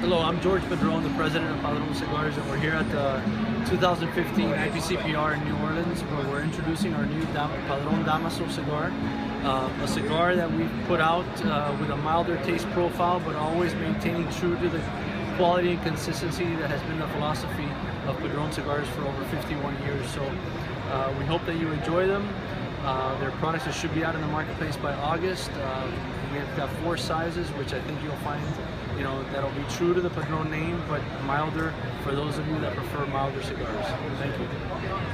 Hello, I'm Jorge Padron, the president of Padron Cigars, and we're here at the 2015 IPCPR in New Orleans, where we're introducing our new Padron Damaso cigar, a cigar that we've put out with a milder taste profile, but always maintaining true to the quality and consistency that has been the philosophy of Padron cigars for over 51 years. So we hope that you enjoy them. Their products should be out in the marketplace by August. We've got 4 sizes, which I think you'll find, that'll be true to the Padron name, but milder for those of you that prefer milder cigars. Thank you.